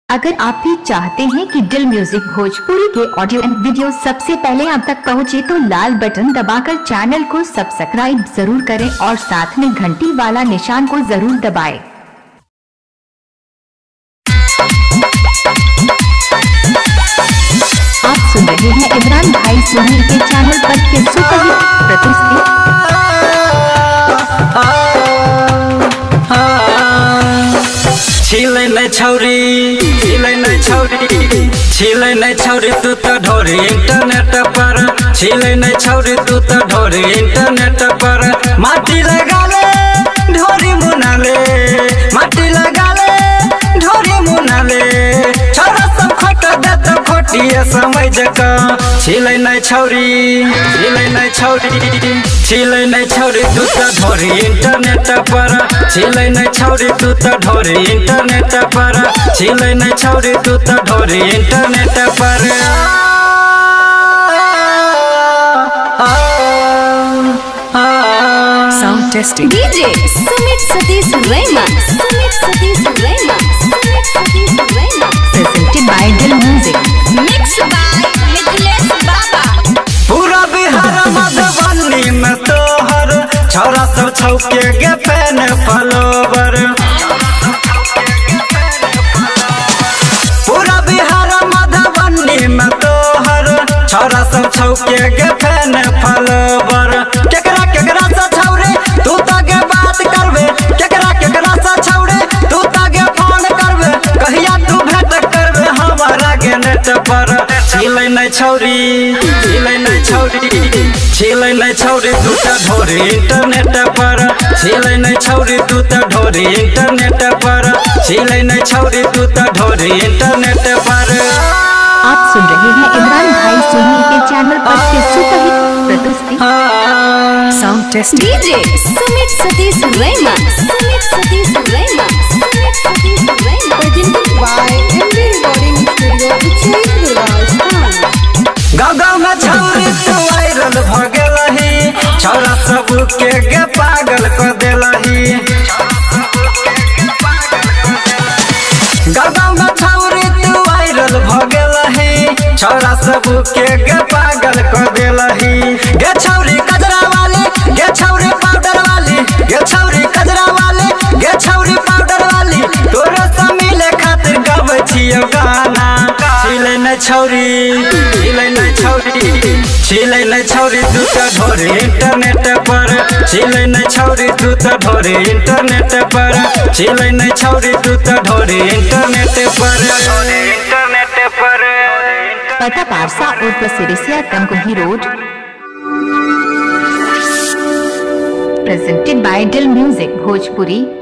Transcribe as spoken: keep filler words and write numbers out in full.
अगर आप भी चाहते हैं कि दिल म्यूजिक भोजपुरी के ऑडियो एंड वीडियो सबसे पहले आप तक पहुंचे तो लाल बटन दबाकर चैनल को सब्सक्राइब जरूर करें और साथ में घंटी वाला निशान को जरूर दबाएं। आप सुन रहे हैं इमरान भाई सोनी के चैनल पर के सुपरहिट प्रस्तुति। छिलै नै छौरी छिलै नै छौरी छिलै नै छौरी तू त ढोरी इंटरनेट पर छिलै नै छौरी तू त ढोरी इंटरनेट पर माटी लगाले ढोरी मुनाले माटी लगाले ढोरी मुनाले छोरा सब खोट देत खोटिए समय जका छिलै नै छौरी छिलै नै छौरी छिलै नै छौरी तू त ढोरी इंटरनेट पर छिलै नै छौरी तू त ढोरी इंटरनेट पर छिलै नै छौरी तू त ढोरी इंटरनेट पर sound testing DJ Sumit Satish Raima Sumit Satish Raima Sumit Satish Raima presented by Dil music mix by Mithilesh Baba. पूरा बिहार मधुबनी में तोहर छोरा सब छौके गे फैन फॉलोवर पूरा बिहार मधुबनी में तोहर छोरा सब छौके गे फैन फॉलोवर केकरा केकरा से छौरे तू त गे बात करबे केकरा केकरा से छौरे तू त गे फोन करबे कहिया तू भेंट करबे हमारा गे नेट पर छिलै नै छौरी छिलै नै छौरी छिलै नै छौरी तू त ढोरी इंटरनेट पर छिलै नै छौरी तू त ढोरी इंटरनेट पर छिलै नै छौरी तू त ढोरी इंटरनेट पर। आप सुन रहे हैं इमरान भाई सोनी के चैनल पर के सुपरहिट प्रस्तुति sound test DJ Sumit Satish Raima Sumit Satish Raima Sumit Satish Raima presented by M D Recording Studio, Uchaid, Rajasthan। गाँव गाँव में छौरी तू वायरल भ गेलही छौरा सब के गे पागल कर देलही गाँव गाँव में छौरी तू वायरल भ गेलही छौरा सब के गे पागल कर देलही गे छौरी कजरा वाली गे छौरी पाउडर वाली गे छौरी कजरा वाली गे छौरी पाउडर वाली तोरे से मिले खातिर गाबै छियौ गाना छिलै नै छौरी छिलै नै छौरी छिलै नै छौरी तू त ढोरी इंटरनेट पर छिलै नै छौरी तू त ढोरी इंटरनेट पर छिलै नै छौरी तू त ढोरी इंटरनेट पर इंटरनेट पर पता पारसा और प्रसिरिसिया Tamkuhi road presented by Dil music Bhojpuri.